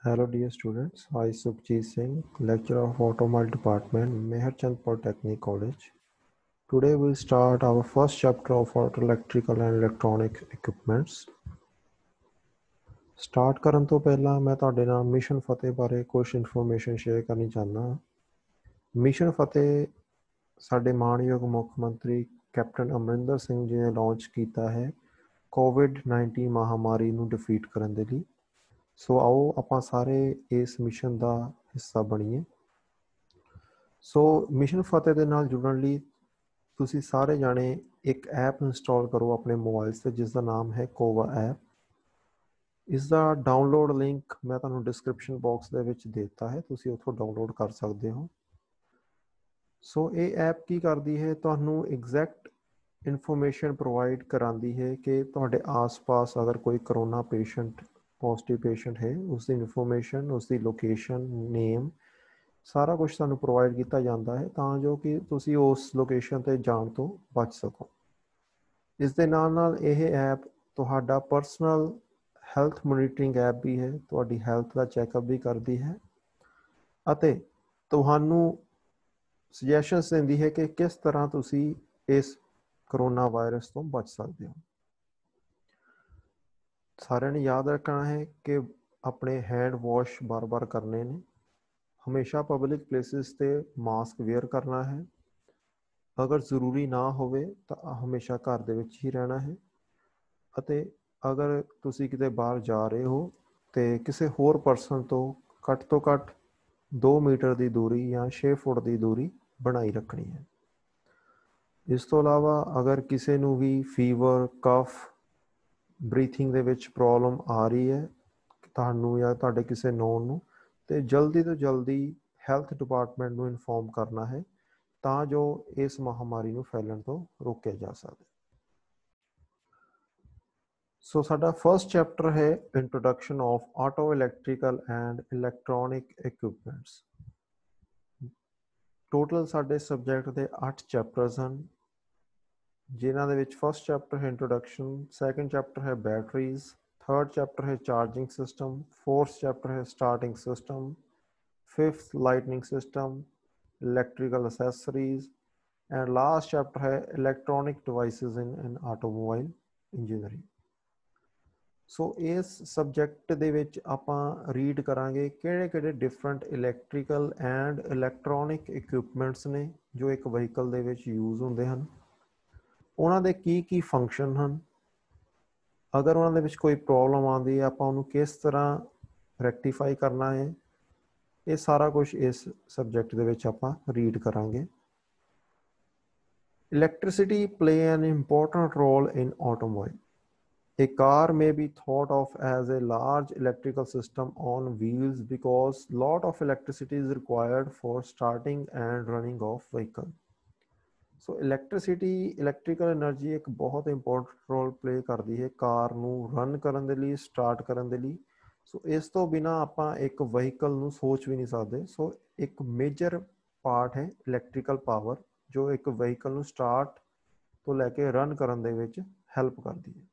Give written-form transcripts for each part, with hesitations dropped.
Hello dear students, I Sukhjeet Singh, lecturer of Automobile Department, Meherchand Polytechnic College. Today we'll start our first chapter of auto electrical and electronic equipments. Start ਕਰਨ ਤੋਂ ਪਹਿਲਾਂ ਮੈਂ ਤੁਹਾਡੇ ਨਾਲ mission ਫਤਿਹ ਬਾਰੇ ਕੁਝ information share ਕਰਨੀ ਚਾਹੁੰਦਾ। ਮਿਸ਼ਨ ਫਤਿਹ ਸਾਡੇ ਮਾਣਯੋਗ ਮੁੱਖ ਮੰਤਰੀ ਕੈਪਟਨ ਅਮਰਿੰਦਰ ਸਿੰਘ ਜੀ ਨੇ ਲਾਂਚ ਕੀਤਾ ਹੈ ਕੋਵਿਡ-19 ਮਹਾਮਾਰੀ ਨੂੰ ਡਿਫੀਟ ਕਰਨ ਦੇ ਲਈ। ਸੋ ਆਓ ਆਪਾਂ ਸਾਰੇ ਇਸ ਮਿਸ਼ਨ ਦਾ ਹਿੱਸਾ ਬਣੀਏ। ਸੋ ਮਿਸ਼ਨ ਫਤਿਹ ਦੇ ਨਾਲ ਜੁੜਨ ਲਈ ਤੁਸੀਂ ਸਾਰੇ ਜਾਣੇ ਇੱਕ ਐਪ ਇੰਸਟਾਲ ਕਰੋ ਆਪਣੇ ਮੋਬਾਈਲ 'ਤੇ, ਜਿਸ ਦਾ ਨਾਮ ਹੈ ਕੋਵਾ ਐਪ। ਇਸ ਦਾ ਡਾਊਨਲੋਡ ਲਿੰਕ ਮੈਂ ਤੁਹਾਨੂੰ ਡਿਸਕ੍ਰਿਪਸ਼ਨ ਬਾਕਸ ਦੇ ਵਿੱਚ ਦੇ ਦਿੱਤਾ ਹੈ, ਤੁਸੀਂ ਉੱਥੋਂ ਡਾਊਨਲੋਡ ਕਰ ਸਕਦੇ ਹੋ। ਸੋ ਇਹ ਐਪ ਕੀ ਕਰਦੀ ਹੈ, ਤੁਹਾਨੂੰ ਐਗਜ਼ੈਕਟ ਇਨਫੋਰਮੇਸ਼ਨ ਪ੍ਰੋਵਾਈਡ ਕਰਾਉਂਦੀ ਹੈ ਕਿ ਤੁਹਾਡੇ ਆਸ-ਪਾਸ ਅਗਰ ਕੋਈ ਕਰੋਨਾ ਪੇਸ਼ੈਂਟ ਪੋਜ਼ਿਟਿਵ ਪੇਸ਼ੈਂਟ ਹੈ, ਉਸਦੀ ਇਨਫੋਰਮੇਸ਼ਨ, ਉਸਦੀ ਲੋਕੇਸ਼ਨ, ਨੇਮ, ਸਾਰਾ ਕੁਝ ਤੁਹਾਨੂੰ ਪ੍ਰੋਵਾਈਡ ਕੀਤਾ ਜਾਂਦਾ ਹੈ ਤਾਂ ਜੋ ਕਿ ਤੁਸੀਂ ਉਸ ਲੋਕੇਸ਼ਨ 'ਤੇ ਜਾਣ ਤੋਂ ਬਚ ਸਕੋ। ਇਸ ਦੇ ਨਾਲ ਨਾਲ ਇਹ ਐਪ ਤੁਹਾਡਾ ਪਰਸਨਲ ਹੈਲਥ ਮੋਨੀਟਰਿੰਗ ਐਪ ਵੀ ਹੈ, ਤੁਹਾਡੀ ਹੈਲਥ ਦਾ ਚੈੱਕਅਪ ਵੀ ਕਰਦੀ ਹੈ ਅਤੇ ਤੁਹਾਨੂੰ ਸੁਜੈਸ਼ਨਸ ਦਿੰਦੀ ਹੈ ਕਿ ਕਿਸ ਤਰ੍ਹਾਂ ਤੁਸੀਂ ਇਸ ਕਰੋਨਾ ਵਾਇਰਸ ਤੋਂ ਬਚ ਸਕਦੇ ਹੋ। ਸਾਰਿਆਂ ਨੇ ਯਾਦ ਰੱਖਣਾ ਹੈ ਕਿ ਆਪਣੇ ਹੈਂਡ ਵਾਸ਼ ਬਾਰ-ਬਾਰ ਕਰਨੇ ਨੇ, ਹਮੇਸ਼ਾ ਪਬਲਿਕ ਪਲੇਸਿਸ 'ਤੇ ਮਾਸਕ ਵੇਅਰ ਕਰਨਾ ਹੈ, ਅਗਰ ਜ਼ਰੂਰੀ ਨਾ ਹੋਵੇ ਤਾਂ ਹਮੇਸ਼ਾ ਘਰ ਦੇ ਵਿੱਚ ਹੀ ਰਹਿਣਾ ਹੈ ਅਤੇ ਅਗਰ ਤੁਸੀਂ ਕਿਤੇ ਬਾਹਰ ਜਾ ਰਹੇ ਹੋ ਤੇ ਕਿਸੇ ਹੋਰ ਪਰਸਨ ਤੋਂ ਘੱਟ 2 ਮੀਟਰ ਦੀ ਦੂਰੀ ਜਾਂ 6 ਫੁੱਟ ਦੀ ਦੂਰੀ ਬਣਾਈ ਰੱਖਣੀ ਹੈ। ਇਸ ਤੋਂ ਇਲਾਵਾ ਅਗਰ ਕਿਸੇ ਨੂੰ ਵੀ ਫੀਵਰ, ਕਫ, ਬਰੀਥਿੰਗ ਦੇ ਵਿੱਚ ਪ੍ਰੋਬਲਮ ਆ ਰਹੀ ਹੈ ਤੁਹਾਨੂੰ ਜਾਂ ਤੁਹਾਡੇ ਕਿਸੇ ਨੋਨ ਨੂੰ, ਤੇ ਜਲਦੀ ਤੋਂ ਜਲਦੀ ਹੈਲਥ ਡਿਪਾਰਟਮੈਂਟ ਨੂੰ ਇਨਫੋਰਮ ਕਰਨਾ ਹੈ ਤਾਂ ਜੋ ਇਸ ਮਹਾਮਾਰੀ ਨੂੰ ਫੈਲਣ ਤੋਂ ਰੋਕਿਆ ਜਾ ਸਕੇ। ਸੋ ਸਾਡਾ ਫਸਟ ਚੈਪਟਰ ਹੈ introduction of auto electrical and electronic equipments. Total ਸਾਡੇ ਸਬਜੈਕਟ ਦੇ 8 ਚੈਪਟਰਸ ਹਨ, ਜਿਨ੍ਹਾਂ ਦੇ ਵਿੱਚ ਫਸਟ ਚੈਪਟਰ ਹੈ ਇੰਟਰੋਡਕਸ਼ਨ, ਸੈਕੰਡ ਚੈਪਟਰ ਹੈ ਬੈਟਰੀਜ਼, ਥਰਡ ਚੈਪਟਰ ਹੈ ਚਾਰਜਿੰਗ ਸਿਸਟਮ, ਫੋਰਥ ਚੈਪਟਰ ਹੈ starting system, fifth lightning system, electrical accessories and last chapter ਹੈ electronic devices in automobile engineering. So ਇਸ ਸਬਜੈਕਟ ਦੇ ਵਿੱਚ ਆਪਾਂ ਰੀਡ ਕਰਾਂਗੇ ਕਿਹੜੇ different electrical and electronic equipments ਨੇ ਜੋ ਇੱਕ ਵਹੀਕਲ ਦੇ ਵਿੱਚ ਯੂਜ਼ ਹੁੰਦੇ ਹਨ, ਉਹਨਾਂ ਦੇ ਕੀ ਫੰਕਸ਼ਨ ਹਨ, ਅਗਰ ਉਹਨਾਂ ਦੇ ਵਿੱਚ ਕੋਈ ਪ੍ਰੋਬਲਮ ਆਉਂਦੀ ਹੈ ਆਪਾਂ ਉਹਨੂੰ ਕਿਸ ਤਰ੍ਹਾਂ ਰੈਕਟੀਫਾਈ ਕਰਨਾ ਹੈ। ਇਹ ਸਾਰਾ ਕੁਝ ਇਸ ਸਬਜੈਕਟ ਦੇ ਵਿੱਚ ਆਪਾਂ ਰੀਡ ਕਰਾਂਗੇ। Electricity play an important role in automobile. A car may be thought of as a large electrical system on wheels because lot of electricity is required for starting and running of vehicle. So electrical energy ਇੱਕ ਬਹੁਤ important role play ਕਰਦੀ ਹੈ ਕਾਰ ਨੂੰ run ਕਰਨ ਦੇ ਲਈ, start ਕਰਨ ਦੇ ਲਈ। ਸੋ ਇਸ ਤੋਂ ਬਿਨਾਂ ਆਪਾਂ ਇੱਕ ਵਹੀਕਲ ਨੂੰ ਸੋਚ ਵੀ ਨਹੀਂ ਸਕਦੇ। ਸੋ ਇੱਕ ਮੇਜਰ ਪਾਰਟ ਹੈ ਇਲੈਕਟ੍ਰੀਕਲ ਪਾਵਰ ਜੋ ਇੱਕ ਵਹੀਕਲ ਨੂੰ ਸਟਾਰਟ ਤੋਂ ਲੈ ਕੇ ਰਨ ਕਰਨ ਦੇ ਵਿੱਚ ਹੈਲਪ ਕਰਦੀ ਹੈ।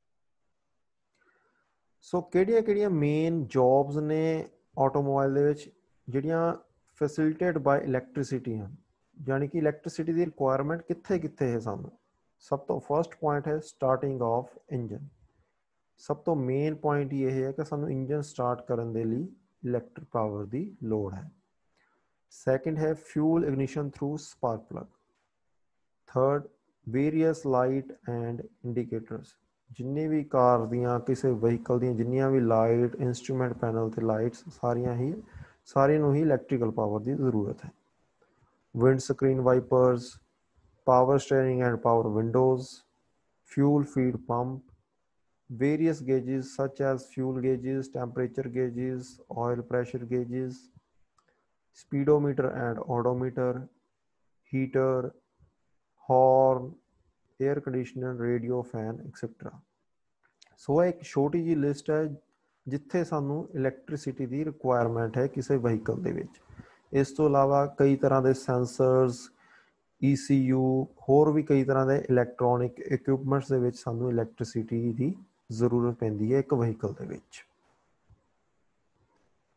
ਸੋ ਕਿਹੜੀਆਂ ਮੇਨ ਜੌਬਸ ਨੇ ਆਟੋਮੋਬਾਈਲ ਦੇ ਵਿੱਚ ਜਿਹੜੀਆਂ ਫੈਸਿਲਿਟੇਟ ਬਾਈ ਇਲੈਕਟ੍ਰਿਸਿਟੀ ਹਨ, ਯਾਨੀ ਕਿ ਇਲੈਕਟ੍ਰਿਸਿਟੀ ਦੀ ਰਿਕੁਆਇਰਮੈਂਟ ਕਿੱਥੇ ਹੈ ਸਾਨੂੰ। ਸਭ ਤੋਂ ਫਸਟ ਪੁਆਇੰਟ ਹੈ ਸਟਾਰਟਿੰਗ ਆਫ ਇੰਜਨ। ਸਭ ਤੋਂ ਮੇਨ ਪੁਆਇੰਟ ਇਹ ਹੈ ਕਿ ਸਾਨੂੰ ਇੰਜਨ ਸਟਾਰਟ ਕਰਨ ਦੇ ਲਈ ਇਲੈਕਟ੍ਰਿਕ ਪਾਵਰ ਦੀ ਲੋੜ ਹੈ। ਸੈਕਿੰਡ ਹੈ fuel ignition through spark plug. Third various light and indicators. ਜਿੰਨੀ ਵੀ ਕਾਰ ਦੀਆਂ ਕਿਸੇ ਵਹੀਕਲ ਦੀਆਂ ਜਿੰਨੀਆਂ ਵੀ ਲਾਈਟ, ਇੰਸਟਰੂਮੈਂਟ ਪੈਨਲ ਤੇ ਲਾਈਟਸ ਸਾਰੀਆਂ ਨੂੰ ਹੀ ਇਲੈਕਟ੍ਰੀਕਲ ਪਾਵਰ ਦੀ ਜ਼ਰੂਰਤ ਹੈ। Wind screen wipers, power steering and power windows, fuel feed pump, various gauges such as fuel gauges, temperature gauges, oil pressure gauges, speedometer and odometer, heater, horn, air conditioner, radio, fan, etc. So ਇੱਕ ਛੋਟੀ ਜਿਹੀ list ਹੈ ਜਿੱਥੇ ਸਾਨੂੰ electricity ਦੀ requirement ਹੈ ਕਿਸੇ vehicle ਦੇ ਵਿੱਚ। ਇਸ ਤੋਂ ਇਲਾਵਾ ਕਈ ਤਰ੍ਹਾਂ ਦੇ ਸੈਂਸਰਸ, ECU, ਹੋਰ ਵੀ ਕਈ ਤਰ੍ਹਾਂ ਦੇ ਇਲੈਕਟ੍ਰੋਨਿਕ ਇਕਵਿਪਮੈਂਟਸ ਦੇ ਵਿੱਚ ਸਾਨੂੰ ਇਲੈਕਟ੍ਰਿਸਿਟੀ ਦੀ ਜ਼ਰੂਰਤ ਪੈਂਦੀ ਹੈ ਇੱਕ ਵਹੀਕਲ ਦੇ ਵਿੱਚ।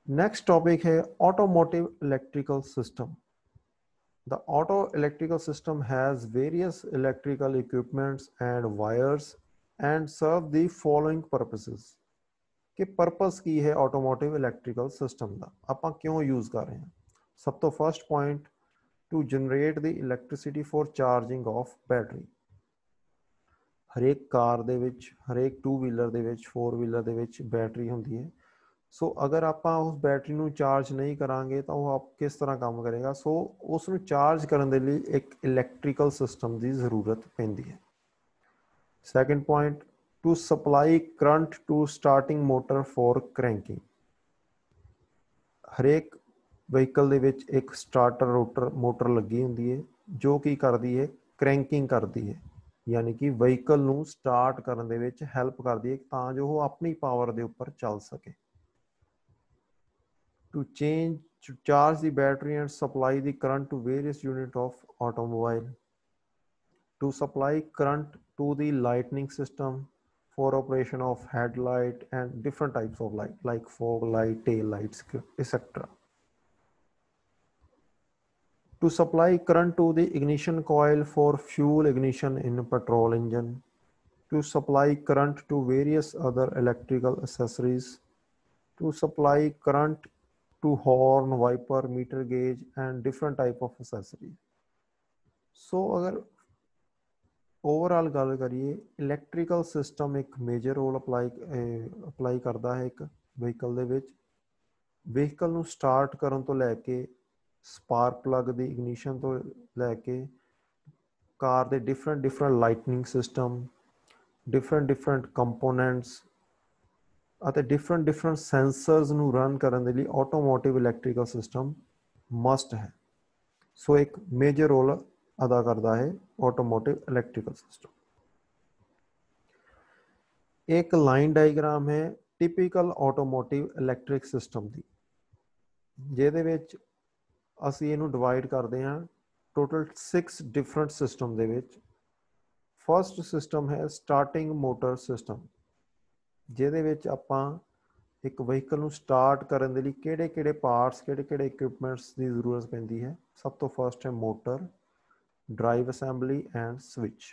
नेक्स्ट टॉपिक है automotive electrical system. The auto electrical system has various electrical equipments and wires and serve the following purposes। कि पर्पस की है ऑटोमोटिव इलेक्ट्रिकल सिस्टम का, ਆਪਾਂ क्यों यूज कर रहे हैं। सब तो first point, to generate the electricity for charging of battery. हरेक कार ਦੇ ਵਿੱਚ, ਹਰੇਕ 2 ਵੀਲਰ ਦੇ ਵਿੱਚ, 4 ਵੀਲਰ ਦੇ ਵਿੱਚ बैटरी ਹੁੰਦੀ है। सो अगर आप उस बैटरी ਨੂੰ ਚਾਰਜ नहीं करांगे तो वो आप किस तरह काम करेगा। सो ਉਸ ਨੂੰ ਚਾਰਜ ਕਰਨ ਦੇ ਲਈ ਇੱਕ ਇਲੈਕਟ੍ਰੀਕਲ ਸਿਸਟਮ ਦੀ ਜ਼ਰੂਰਤ ਪੈਂਦੀ ਹੈ। Second point, to supply current to starting motor for cranking. ਹਰੇਕ ਵਹੀਕਲ ਦੇ ਵਿੱਚ ਇੱਕ ਸਟਾਰਟਰ ਰੋਟਰ ਮੋਟਰ ਲੱਗੀ ਹੁੰਦੀ ਹੈ ਜੋ ਕੀ ਕਰਦੀ ਹੈ, क्रैंकिंग ਕਰਦੀ ਹੈ, ਯਾਨੀ ਕਿ ਵਹੀਕਲ ਨੂੰ ਸਟਾਰਟ ਕਰਨ ਦੇ ਵਿੱਚ ਹੈਲਪ ਕਰਦੀ ਹੈ ਤਾਂ ਜੋ ਉਹ ਆਪਣੀ ਪਾਵਰ ਦੇ ਉੱਪਰ ਚੱਲ ਸਕੇ। To charge the battery and supply the current to various units of automobile, to supply current to the lighting system for operation of headlight and different types of light like fog light, tail lights, etc. To supply current to the ignition coil for fuel ignition in petrol engine, to supply current to various other electrical accessories, to supply current to horn, wiper, meter gauge and different type of accessories। सो अगर overall गल करिए, electrical system एक major role apply करता है एक vehicle ਦੇ ਵਿੱਚ। Vehicle ਨੂੰ ਸਟਾਰਟ ਕਰਨ ਤੋਂ ਲੈ ਕੇ ਸਪਾਰਕ ਪਲੱਗ ਦੀ ਇਗਨੀਸ਼ਨ ਤੋਂ ਲੈ ਕੇ ਕਾਰ ਦੇ different lightning system, different components ਅਤੇ ਡਿਫਰੈਂਟ ਸੈਂਸਰਸ ਨੂੰ ਰਨ ਕਰਨ ਦੇ ਲਈ ਆਟੋਮੋਟਿਵ ਇਲੈਕਟ੍ਰੀਕਲ ਸਿਸਟਮ ਮਸਟ ਹੈ। ਸੋ ਇੱਕ ਮੇਜਰ ਰੋਲ अदा करता है ऑटोमोटिव इलैक्ट्रिकल सिस्टम। एक लाइन डायग्राम है टिपिकल ऑटोमोटिव इलैक्ट्रिक सिस्टम की, ਜਿਹਦੇ ਵਿੱਚ ਅਸੀਂ ਇਹਨੂੰ ਡਿਵਾਈਡ ਕਰਦੇ ਹਾਂ ਟੋਟਲ 6 ਡਿਫਰੈਂਟ ਸਿਸਟਮ ਦੇ ਵਿੱਚ। ਫਸਟ ਸਿਸਟਮ ਹੈ ਸਟਾਰਟਿੰਗ ਮੋਟਰ ਸਿਸਟਮ, ਜਿਹਦੇ ਵਿੱਚ ਆਪਾਂ ਇੱਕ ਵਹੀਕਲ ਨੂੰ ਸਟਾਰਟ ਕਰਨ ਦੇ ਲਈ ਕਿਹੜੇ ਪਾਰਟਸ, ਕਿਹੜੇ ਇਕਵਿਪਮੈਂਟਸ ਦੀ ਜ਼ਰੂਰਤ ਪੈਂਦੀ ਹੈ। ਸਭ ਤੋਂ ਫਸਟ ਹੈ motor, drive assembly and switch.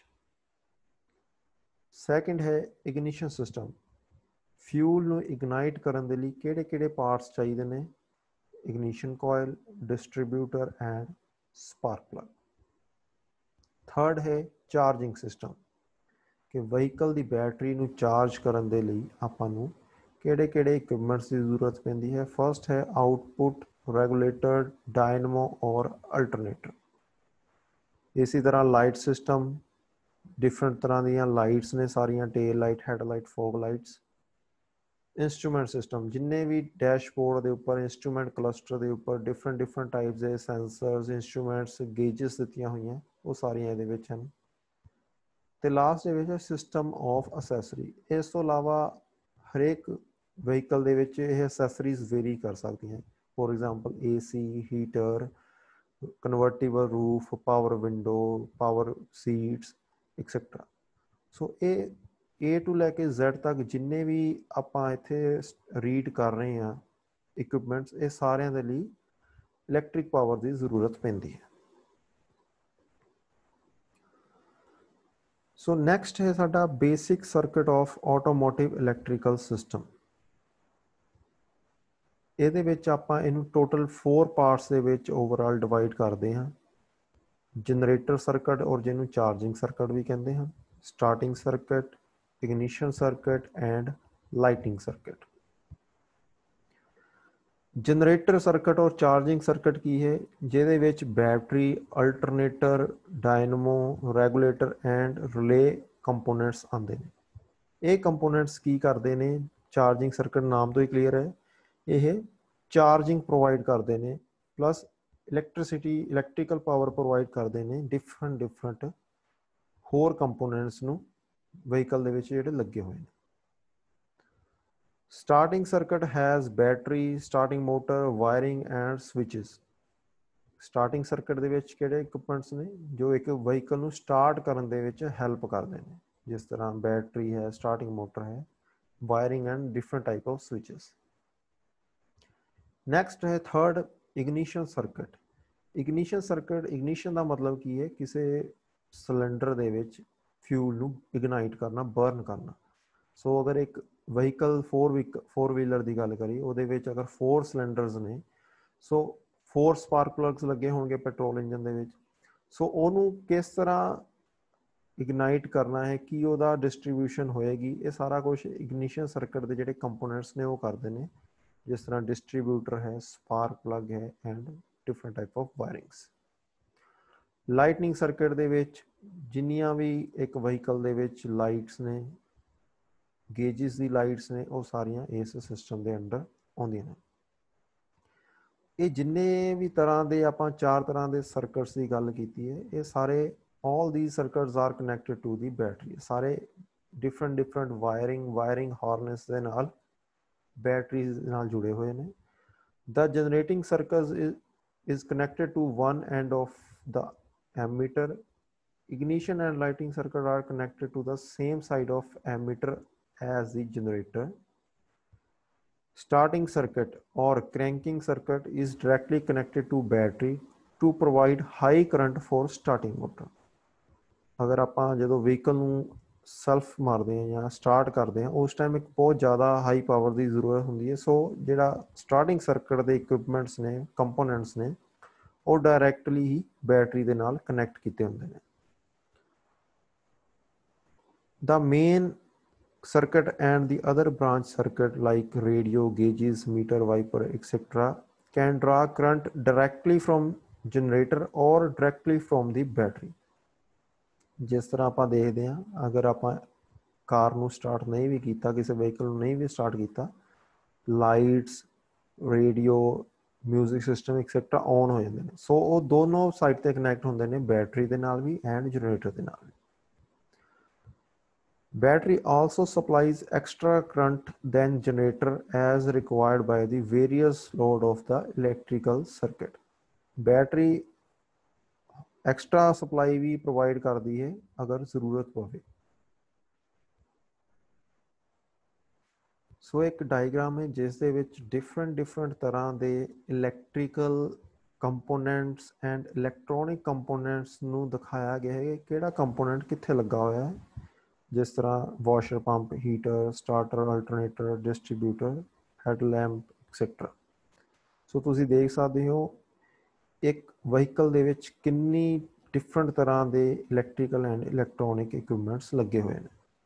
Second है इग्निशन सिस्टम, फ्यूल ਨੂੰ इग्नाइट ਕਰਨ ਦੇ ਲਈ ਕਿਹੜੇ ਪਾਰਟਸ ਚਾਹੀਦੇ ਨੇ। Ignition coil, distributor and spark plug. Third है चार्जिंग सिस्टम, कि ਵਹੀਕਲ ਦੀ बैटरी ਨੂੰ ਚਾਰਜ ਕਰਨ ਦੇ ਲਈ ਆਪਾਂ ਨੂੰ ਕਿਹੜੇ ਇਕਵਿਪਮੈਂਟਸ ਦੀ ਜ਼ਰੂਰਤ ਪੈਂਦੀ ਹੈ। फर्स्ट है आउटपुट रेगुलेटर, डायनमो और अल्टरनेटर। इसी तरह लाइट सिस्टम, डिफरेंट तरह ਦੀਆਂ ਲਾਈਟਸ ਨੇ ਸਾਰੀਆਂ, tail light, headlight, fog lights. Instrument system, जिन्ने भी डैशबोर्ड के उपर, इंस्ट्रूमेंट क्लस्टर के उपर डिफरेंट टाइप्स के सेंसर्स, इंस्ट्रूमेंट्स, गेजिस दित्तियां हुई हैं, वो सारियां इहदे विच हन। ते लास्ट दे विच सिस्टम ऑफ असैसरी। इस तो इलावा हरेक व्हीकल दे विच यह असैसरीज वेरी कर सकती हैं। For example AC, heater, convertible roof, power window, power seats etcetera. So A to लैके Z तक जिन्ने भी ਆਪਾਂ ਇੱਥੇ ਰੀਡ ਕਰ ਰਹੇ ਹਾਂ ਇਕਵਿਪਮੈਂਟਸ, ਇਹ ਸਾਰਿਆਂ ਦੇ ਲਈ ਇਲੈਕਟ੍ਰਿਕ ਪਾਵਰ ਦੀ ਜ਼ਰੂਰਤ ਪੈਂਦੀ ਹੈ। ਸੋ ਨੈਕਸਟ ਹੈ ਸਾਡਾ basic circuit of automotive electrical system. ਇਹਦੇ ਵਿੱਚ ਆਪਾਂ ਇਹਨੂੰ ਟੋਟਲ 4 ਪਾਰਟਸ ਦੇ ਵਿੱਚ ਓਵਰਆਲ ਡਿਵਾਈਡ ਕਰਦੇ ਹਾਂ। ਜਨਰੇਟਰ ਸਰਕਟ, ਔਰ ਜਿਹਨੂੰ ਚਾਰजिंग ਸਰਕਟ ਵੀ ਕਹਿੰਦੇ ਹਨ, starting circuit, ignition circuit and lighting circuit. Generator circuit और चार्जिंग सर्किट की है, जिहदे विच battery, alternator, dynamo, regulator and relay components आते हैं। ये कंपोनेंट्स की करते हैं, चार्जिंग सर्किट नाम तो ही क्लीयर है, ये चार्जिंग प्रोवाइड करते हैं plus electricity, electrical power provide करते हैं डिफरेंट होर कंपोनेंट्स नूं व्हीकल ਦੇ ਵਿੱਚ ਜਿਹੜੇ ਲੱਗੇ ਹੋਏ ਨੇ। Starting circuit has battery, starting motor, wiring and switches. Starting circuit ਦੇ ਵਿੱਚ ਕਿਹੜੇ ਇਕਵਿਪਮੈਂਟਸ ਨੇ ਜੋ ਇੱਕ ਵਹੀਕਲ ਨੂੰ ਸਟਾਰਟ ਕਰਨ ਦੇ ਵਿੱਚ ਹੈਲਪ ਕਰਦੇ ਨੇ, ਜਿਸ ਤਰ੍ਹਾਂ ਬੈਟਰੀ ਹੈ, ਸਟਾਰਟਿੰਗ ਮੋਟਰ ਹੈ, wiring and different type of switches. Next ਹੈ third ignition circuit. Ignition circuit, ignition ਦਾ ਮਤਲਬ ਕੀ ਹੈ, ਕਿਸੇ ਸਿਲੰਡਰ ਦੇ ਵਿੱਚ ਫਿਊਲ ਨੂੰ ਇਗਨਾਈਟ ਕਰਨਾ, ਬਰਨ ਕਰਨਾ। ਸੋ ਅਗਰ ਇੱਕ ਵਹੀਕਲ ਫੋਰ ਵੀਲਰ ਦੀ ਗੱਲ ਕਰੀਏ, ਉਹਦੇ ਵਿੱਚ ਅਗਰ 4 ਸਿਲੰਡਰਸ ਨੇ, ਸੋ 4 ਸਪਾਰਕ ਪਲੱਗਸ ਲੱਗੇ ਹੋਣਗੇ ਪੈਟਰੋਲ ਇੰਜਨ ਦੇ ਵਿੱਚ। ਸੋ ਉਹਨੂੰ ਕਿਸ ਤਰ੍ਹਾਂ ਇਗਨਾਈਟ ਕਰਨਾ ਹੈ, ਕੀ ਉਹਦਾ ਡਿਸਟਰੀਬਿਊਸ਼ਨ ਹੋਏਗੀ, ਇਹ ਸਾਰਾ ਕੁਝ ਇਗਨੀਸ਼ਨ ਸਰਕਟ ਦੇ ਜਿਹੜੇ ਕੰਪੋਨੈਂਟਸ ਨੇ ਉਹ ਕਰਦੇ ਨੇ, ਜਿਸ ਤਰ੍ਹਾਂ ਡਿਸਟਰੀਬਿਊਟਰ ਹੈ, ਸਪਾਰਕ ਪਲੱਗ ਹੈ and different type of wirings. Lightning circuit ਦੇ ਵਿੱਚ ਜਿੰਨੀਆਂ ਵੀ ਇੱਕ ਵਹੀਕਲ ਦੇ ਵਿੱਚ ਲਾਈਟਸ ਨੇ, ਗੇਜਿਸ ਦੀ ਲਾਈਟਸ ਨੇ, ਉਹ ਸਾਰੀਆਂ ਇਸ ਸਿਸਟਮ ਦੇ ਅੰਡਰ ਆਉਂਦੀਆਂ ਨੇ। ਇਹ ਜਿੰਨੇ ਵੀ ਤਰ੍ਹਾਂ ਦੇ ਆਪਾਂ 4 ਤਰ੍ਹਾਂ ਦੇ ਸਰਕਟਸ ਦੀ ਗੱਲ ਕੀਤੀ ਹੈ, ਇਹ ਸਾਰੇ all these circuits are connected to the battery। ਸਾਰੇ different ਵਾਇਰਿੰਗ ਹਾਰਨੈਸ ਦੇ ਨਾਲ ਬੈਟਰੀਜ਼ ਨਾਲ ਜੁੜੇ ਹੋਏ ਨੇ। The generating circuit is connected to one end of the ammeter। Ignition and lighting circuit are connected to the same side of ammeter as the generator। Starting circuit or cranking circuit is directly connected to battery to provide high current for starting motor। ਅਗਰ ਆਪਾਂ ਜਦੋਂ vehicle ਨੂੰ self ਮਾਰਦੇ ਹਾਂ ਜਾਂ start ਕਰਦੇ ਹਾਂ, ਉਸ ਟਾਈਮ ਇੱਕ ਬਹੁਤ ਜ਼ਿਆਦਾ ਹਾਈ ਪਾਵਰ ਦੀ ਜ਼ਰੂਰਤ ਹੁੰਦੀ ਹੈ। ਸੋ ਜਿਹੜਾ ਸਟਾਰਟਿੰਗ ਸਰਕਟ ਦੇ ਇਕਵਿਪਮੈਂਟਸ ਨੇ, ਕੰਪੋਨੈਂਟਸ ਨੇ, ਉਹ ਡਾਇਰੈਕਟਲੀ ਹੀ ਬੈਟਰੀ ਦੇ ਨਾਲ ਕਨੈਕਟ ਕੀਤੇ ਹੁੰਦੇ ਨੇ। The main circuit and the other branch circuit like radio, gauges, meter, wiper, etc. can draw current directly from generator or directly from the battery। ਜਿਸ ਤਰ੍ਹਾਂ ਆਪਾਂ ਦੇਖਦੇ ਹਾਂ, ਅਗਰ ਆਪਾਂ ਕਾਰ ਨੂੰ ਸਟਾਰਟ ਨਹੀਂ ਵੀ ਕੀਤਾ, ਕਿਸੇ ਵਹੀਕਲ ਨੂੰ ਨਹੀਂ ਵੀ ਸਟਾਰਟ ਕੀਤਾ, lights, radio, music system etcetera on ਹੋ ਜਾਂਦੇ ਨੇ। ਸੋ ਉਹ ਦੋਨੋਂ ਸਾਈਡ 'ਤੇ ਕਨੈਕਟ ਹੁੰਦੇ ਨੇ, ਬੈਟਰੀ ਦੇ ਨਾਲ ਵੀ ਐਂਡ ਜਨਰੇਟਰ ਦੇ ਨਾਲ ਵੀ। Battery also supplies extra current than generator as required by the various load of the electrical circuit। Battery extra supply भी प्रोवाइड करती है अगर जरूरत पवे। सो एक डायग्राम है जिस दे विच डिफरेंट तरह के electrical components and electronic components नू दिखाया गया है, किहड़ा कंपोनेंट कित्थे लगा होया है। जिस तरह washer pump, heater, starter, alternator, distributor, headlamp etcetera. So तुसीं देख सकते हो एक वहीकल दे विच किन्नी डिफरेंट तरह के इलैक्ट्रिकल एंड इलैक्ट्रॉनिक इक्विपमेंट्स लगे हुए हैं।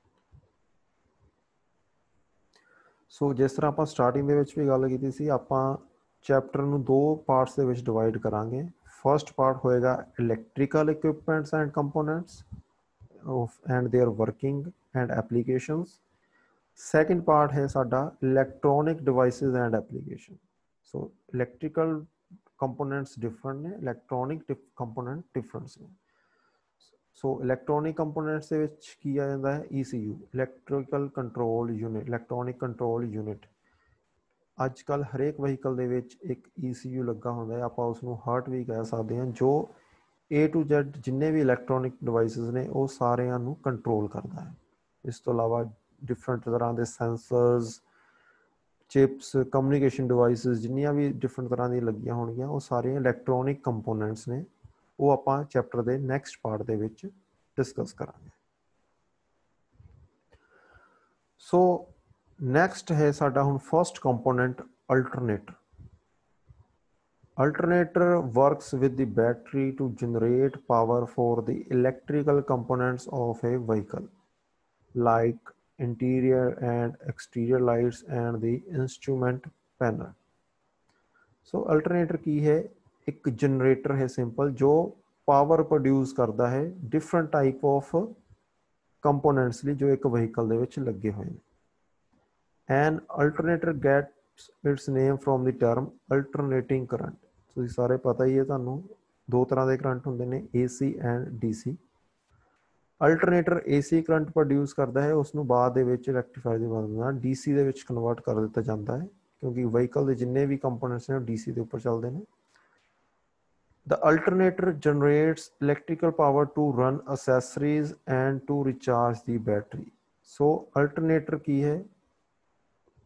सो जिस तरह आप स्टार्टिंग दे विच भी गल कीती सी, आपां चैप्टर नूं 2 पार्ट्स दे विच डिवाइड करांगे। फर्स्ट पार्ट होएगा electrical equipments and components and their working and applications. Second part है साडा electronic devices and application. So electrical components different ने, इलैक्ट्रॉनिक कंपोनेंट डिफरेंट ने। सो इलैक्ट्रॉनिक कंपोनेंट्स दे विच की आ जांदा है ECU, electrical control unit, electronic control unit. अजकल हरेक vehicle दे विच एक ECU लगा हुंदा है, आपां उसनूं हार्ट भी कह सकते हैं, जो A to Z जिन्ने भी इलैक्ट्रॉनिक डिवाइसिस ने वो सारिਆਂ ਨੂੰ कंट्रोल करता है। इस तो अलावा डिफरेंट तरह के सेंसर्स, चिप्स, कम्युनिकेशन डिवाइसिस जिन्नियां भी डिफरेंट तरह दी लगियां होणगियां, वो सारे इलैक्ट्रॉनिक कंपोनेंट्स ने। वो आपां चैप्टर दे नैक्सट पार्ट दे विच डिस्कस करांगे। सो नैक्सट है साडा हुण first component alternator. Alternator works with the battery to generate power for the electrical components of a vehicle, like interior and exterior lights and the instrument panel। So alternator की है, एक generator है simple, जो power produce करता है different type of components लिए जो एक व्हीकल दे विच लगे हुए हैं। An alternator gets its name from the term alternating current। ਤੁਸੀਂ ਸਾਰੇ ਪਤਾ ਹੀ ਹੈ ਤੁਹਾਨੂੰ, 2 ਤਰ੍ਹਾਂ ਦੇ ਕਰੰਟ ਹੁੰਦੇ ਨੇ, AC and DC। Alternator AC current produce ਕਰਦਾ ਹੈ, ਉਸ ਨੂੰ ਬਾਅਦ ਦੇ ਵਿੱਚ ਰੈਕਟੀਫਾਇਰ ਦੀ ਮਦਦ ਨਾਲ DC ਦੇ ਵਿੱਚ ਕਨਵਰਟ ਕਰ ਦਿੱਤਾ ਜਾਂਦਾ ਹੈ, ਕਿਉਂਕਿ ਵਹੀਕਲ ਦੇ ਜਿੰਨੇ ਵੀ ਕੰਪੋਨੈਂਟਸ ਨੇ ਉਹ DC ਦੇ ਉੱਪਰ ਚੱਲਦੇ ਨੇ। The alternator generates electrical power to run accessories and to recharge the battery। So alternator ਕੀ ਹੈ,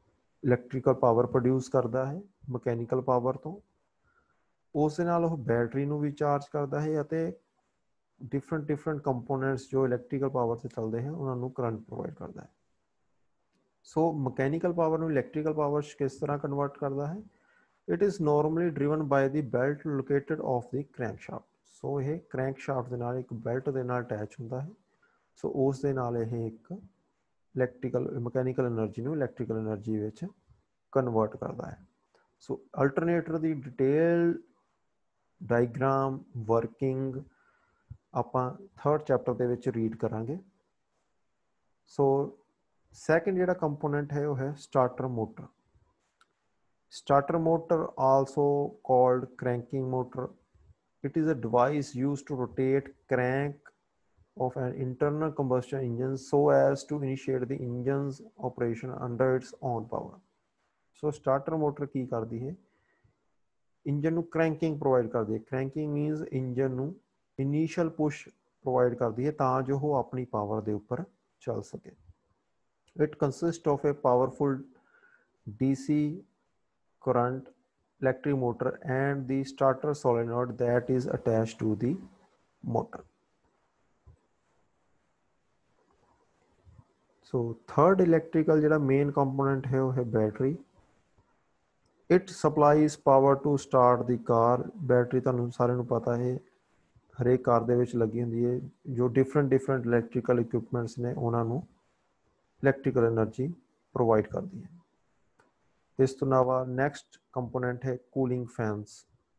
ਇਲੈਕਟ੍ਰੀਕਲ ਪਾਵਰ ਪ੍ਰੋਡਿਊਸ ਕਰਦਾ ਹੈ ਮਕੈਨੀਕਲ ਪਾਵਰ ਤੋਂ, ਉਸ ਦੇ ਨਾਲ ਉਹ ਬੈਟਰੀ ਨੂੰ ਵੀ ਚਾਰਜ ਕਰਦਾ ਹੈ ਅਤੇ ਡਿਫਰੈਂਟ ਕੰਪੋਨੈਂਟਸ ਜੋ ਇਲੈਕਟ੍ਰੀਕਲ ਪਾਵਰ ਤੇ ਚੱਲਦੇ ਹਨ ਉਹਨਾਂ ਨੂੰ ਕਰੰਟ ਪ੍ਰੋਵਾਈਡ ਕਰਦਾ ਹੈ। ਸੋ ਮਕੈਨੀਕਲ ਪਾਵਰ ਨੂੰ ਇਲੈਕਟ੍ਰੀਕਲ ਪਾਵਰ ਕਿਸ ਤਰ੍ਹਾਂ ਕਨਵਰਟ ਕਰਦਾ ਹੈ? It is normally driven by the belt located of the crankshaft. So ਇਹ ਕ੍ਰੈਂਕਸ਼ਾਫਟ ਦੇ ਨਾਲ ਇੱਕ ਬੈਲਟ ਦੇ ਨਾਲ ਅਟੈਚ ਹੁੰਦਾ ਹੈ। ਸੋ ਉਸ ਦੇ ਨਾਲ ਇਹ ਇੱਕ ਇਲੈਕਟ੍ਰੀਕਲ ਮਕੈਨੀਕਲ એનર્ਜੀ ਨੂੰ ਇਲੈਕਟ੍ਰੀਕਲ એનર્ਜੀ ਵਿੱਚ ਕਨਵਰਟ ਕਰਦਾ ਹੈ। ਸੋ ਅਲਟਰਨੇਟਰ ਦੀ ਡਿਟੇਲ ਡਾਇਗ੍ਰਾਮ ਵਰਕਿੰਗ ਆਪਾਂ 3rd ਚੈਪਟਰ ਦੇ ਵਿੱਚ ਰੀਡ ਕਰਾਂਗੇ। ਸੋ ਸੈਕਿੰਡ ਜਿਹੜਾ ਕੰਪੋਨੈਂਟ ਹੈ ਉਹ ਹੈ starter motor. Starter motor, also called cranking motor, it is a device used to rotate crank of an internal combustion engine so as to initiate the engine's operation under its own power. So starter motor ਕੀ ਕਰਦੀ ਹੈ? Engine ਨੂੰ cranking provide ਕਰਦੀ ਹੈ। cranking means engine ਨੂੰ initial push provide ਕਰਦੀ ਹੈ ਤਾਂ ਜੋ ਉਹ ਆਪਣੀ ਪਾਵਰ ਦੇ ਉੱਪਰ ਚੱਲ ਸਕੇ। It consists of a powerful DC current electric motor and the starter solenoid that is attached to the motor. So third electrical ਜਿਹੜਾ main component ਹੈ ਉਹ ਹੈ battery. It supplies power to start the car. Battery ਤੁਹਾਨੂੰ ਸਾਰਿਆਂ ਨੂੰ ਪਤਾ ਹੈ ਹਰੇਕ ਕਾਰ ਦੇ ਵਿੱਚ ਲੱਗੀ ਹੁੰਦੀ ਹੈ। ਜੋ different electrical equipments ਨੇ ਉਹਨਾਂ ਨੂੰ electrical energy provide ਕਰਦੀ ਹੈ। ਇਸ ਤੋਂ ਇਲਾਵਾ ਨੈਕਸਟ ਕੰਪੋਨੈਂਟ ਹੈ ਕੂਲਿੰਗ ਫੈਨਸ।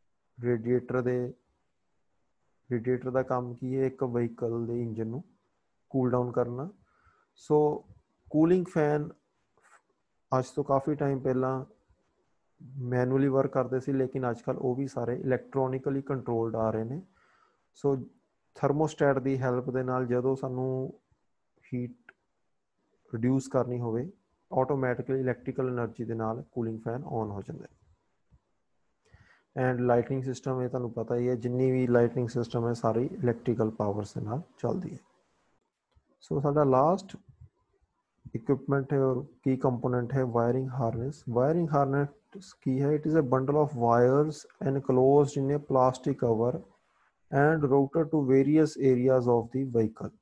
ਰੇਡੀਏਟਰ ਦਾ ਕੰਮ ਕੀ ਹੈ? ਇੱਕ ਵਹੀਕਲ ਦੇ ਇੰਜਨ ਨੂੰ ਕੂਲ ਡਾਊਨ ਕਰਨਾ। ਸੋ ਕੂਲਿੰਗ ਫੈਨ ਅੱਜ ਤੋਂ ਕਾਫੀ ਟਾਈਮ ਪਹਿਲਾਂ ਮੈਨੂਅਲੀ ਵਰਕ ਕਰਦੇ ਸੀ, ਲੇਕਿਨ ਅੱਜ ਕੱਲ੍ਹ ਉਹ ਵੀ ਸਾਰੇ ਇਲੈਕਟ੍ਰੋਨਿਕਲੀ ਕੰਟਰੋਲਡ ਆ ਰਹੇ ਨੇ। ਸੋ ਥਰਮੋਸਟੈਟ ਦੀ ਹੈਲਪ ਦੇ ਨਾਲ ਜਦੋਂ ਸਾਨੂੰ ਹੀਟ ਰਿਡਿਊਸ ਕਰਨੀ ਹੋਵੇ ਆਟੋਮੈਟਿਕਲੀ ਇਲੈਕਟ੍ਰੀਕਲ એનર્ਜੀ ਦੇ ਨਾਲ ਕੂਲਿੰਗ ਫੈਨ ਔਨ ਹੋ ਜਾਂਦਾ ਹੈ। ਐਂਡ ਲਾਈਟਨਿੰਗ ਸਿਸਟਮ ਇਹ ਤੁਹਾਨੂੰ ਪਤਾ ਹੀ ਹੈ, ਜਿੰਨੀ ਵੀ ਲਾਈਟਨਿੰਗ ਸਿਸਟਮ ਹੈ ਸਾਰੀ ਇਲੈਕਟ੍ਰੀਕਲ ਪਾਵਰਸ ਦੇ ਨਾਲ ਚੱਲਦੀ ਹੈ। ਸੋ ਸਾਡਾ ਲਾਸਟ ਇਕੁਇਪਮੈਂਟ ਹੈ ਔਰ ਕੀ ਕੰਪੋਨੈਂਟ ਹੈ ਵਾਇਰਿੰਗ ਹਾਰਨੈਸ। ਵਾਇਰਿੰਗ ਹਾਰਨੈਸ ਕੀ ਹੈ? It is a bundle of wires enclosed in a plastic cover and routed to various areas of the vehicle.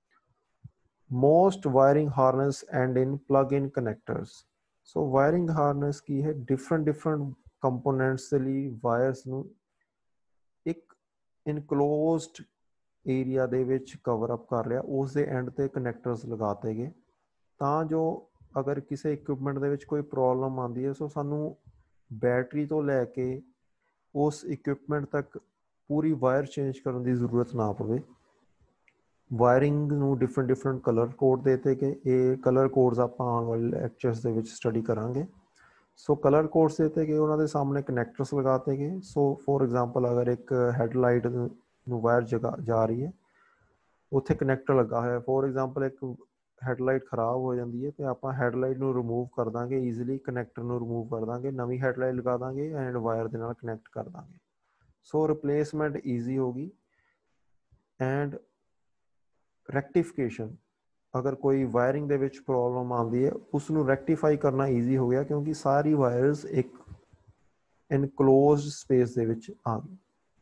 Most wiring harness end in plug-in connectors. So wiring harness ਕੀ ਹੈ? different components ਦੇ ਲਈ virus ਨੂੰ ਇੱਕ enclosed area ਦੇ ਵਿੱਚ cover up ਕਰ ਲਿਆ, ਉਸ ਦੇ ਐਂਡ ਤੇ ਕਨੈਕਟਰਸ ਲਗਾਤੇ ਗਏ ਤਾਂ ਜੋ ਅਗਰ ਕਿਸੇ ਇਕਵਿਪਮੈਂਟ ਦੇ ਵਿੱਚ ਕੋਈ ਪ੍ਰੋਬਲਮ ਆਉਂਦੀ ਹੈ ਸੋ ਸਾਨੂੰ ਬੈਟਰੀ ਤੋਂ ਲੈ ਕੇ ਉਸ ਇਕਵਿਪਮੈਂਟ ਤੱਕ ਪੂਰੀ ਵਾਇਰ ਚੇਂਜ ਕਰਨ ਦੀ ਜ਼ਰੂਰਤ ਨਾ ਪਵੇ। ਵਾਇਰਿੰਗ ਨੂੰ ਡਿਫਰੈਂਟ ਕਲਰ ਕੋਡ ਦੇ ਦਿੱਤੇ ਗਏ। ਇਹ ਕਲਰ ਕੋਡਸ ਆਪਾਂ ਆਉਣ ਵਾਲੇ ਲੈਕਚਰਸ ਦੇ ਵਿੱਚ ਸਟੱਡੀ ਕਰਾਂਗੇ। ਸੋ ਕਲਰ ਕੋਡਸ ਦਿੱਤੇ ਗਏ, ਉਹਨਾਂ ਦੇ ਸਾਹਮਣੇ ਕਨੈਕਟਰਸ ਲਗਾਤੇ ਗਏ। ਸੋ ਫੋਰ ਐਗਜ਼ਾਮਪਲ ਅਗਰ ਇੱਕ ਹੈਡਲਾਈਟ ਨੂੰ ਵਾਇਰ ਜਾ ਰਹੀ ਹੈ, ਉੱਥੇ ਕਨੈਕਟਰ ਲੱਗਾ ਹੋਇਆ। ਫੋਰ ਐਗਜ਼ਾਮਪਲ ਇੱਕ ਹੈਡਲਾਈਟ ਖਰਾਬ ਹੋ ਜਾਂਦੀ ਹੈ ਤੇ ਆਪਾਂ ਹੈਡਲਾਈਟ ਨੂੰ ਰਿਮੂਵ ਕਰ ਦਾਂਗੇ, ਈਜ਼ੀਲੀ ਕਨੈਕਟਰ ਨੂੰ ਰਿਮੂਵ ਕਰ ਦਾਂਗੇ, ਨਵੀਂ ਹੈਡਲਾਈਟ ਲਗਾ ਦਾਂਗੇ ਐਂਡ ਵਾਇਰ ਦੇ ਨਾਲ ਕਨੈਕਟ ਕਰ ਦਾਂਗੇ। ਸੋ ਰਿਪਲੇਸਮੈਂਟ ਈਜ਼ੀ ਹੋਗੀ ਐਂਡ ਰੈਕਟੀਫਿਕੇਸ਼ਨ, ਅਗਰ ਕੋਈ ਵਾਇਰਿੰਗ ਦੇ ਵਿੱਚ ਪ੍ਰੋਬਲਮ ਆਉਂਦੀ ਹੈ ਉਸ ਨੂੰ ਰੈਕਟੀਫਾਈ ਕਰਨਾ ਈਜ਼ੀ ਹੋ ਗਿਆ ਕਿਉਂਕਿ ਸਾਰੀ ਵਾਇਰਸ ਇੱਕ ਇਨਕਲੋਜ਼ਡ ਸਪੇਸ ਦੇ ਵਿੱਚ ਆ ਗਈ।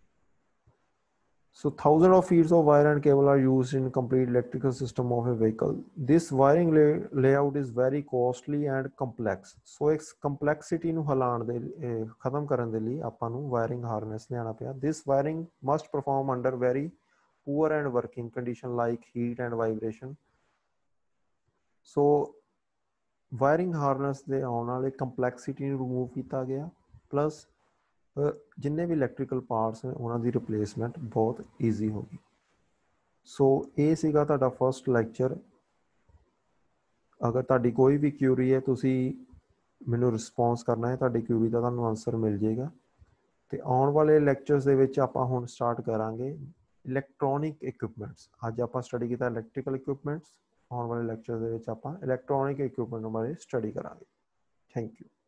So thousands of feet of wire and cable are used in complete electrical system of a vehicle. This wiring layout is very costly and complex. So ਇਸ complexity ਨੂੰ ਹਿਲਾਉਣ ਦੇ ਖਤਮ ਕਰਨ ਦੇ ਲਈ ਆਪਾਂ ਨੂੰ wiring harness ਲਿਆਉਣਾ ਪਿਆ। This wiring must perform under very poor and working condition like heat and vibration. So wiring harness ਦੇ ਆਉਣ ਵਾਲੇ complexity ਨੂੰ remove ਕੀਤਾ ਗਿਆ, plus ਜਿੰਨੇ ਵੀ ਇਲੈਕਟ੍ਰੀਕਲ ਪਾਰਟਸ ਨੇ ਉਹਨਾਂ ਦੀ ਰਿਪਲੇਸਮੈਂਟ ਬਹੁਤ ਈਜ਼ੀ ਹੋ ਗਈ। ਸੋ ਇਹ ਸੀਗਾ ਤੁਹਾਡਾ ਫਸਟ ਲੈਕਚਰ। ਅਗਰ ਤੁਹਾਡੀ ਕੋਈ ਵੀ ਕਿਊਰੀ ਹੈ ਤੁਸੀਂ ਮੈਨੂੰ ਰਿਸਪੌਂਸ ਕਰਨਾ ਹੈ, ਤੁਹਾਡੀ ਕਿਊਰੀ ਦਾ ਤੁਹਾਨੂੰ ਆਨਸਰ ਮਿਲ ਜਾਏਗਾ। ਅਤੇ ਆਉਣ ਵਾਲੇ ਲੈਕਚਰਸ ਦੇ ਵਿੱਚ ਆਪਾਂ ਹੁਣ ਸਟਾਰਟ ਕਰਾਂਗੇ ਇਲੈਕਟ੍ਰੋਨਿਕ ਇਕੁਇਪਮੈਂਟਸ। ਅੱਜ ਆਪਾਂ ਸਟੱਡੀ ਕੀਤਾ ਇਲੈਕਟ੍ਰੀਕਲ ਇਕੁਇਪਮੈਂਟਸ, ਆਉਣ ਵਾਲੇ ਲੈਕਚਰ ਦੇ ਵਿੱਚ ਆਪਾਂ ਇਲੈਕਟ੍ਰੋਨਿਕ ਇਕੁਇਪਮੈਂਟ ਬਾਰੇ ਸਟੱਡੀ ਕਰਾਂਗੇ। Thank you.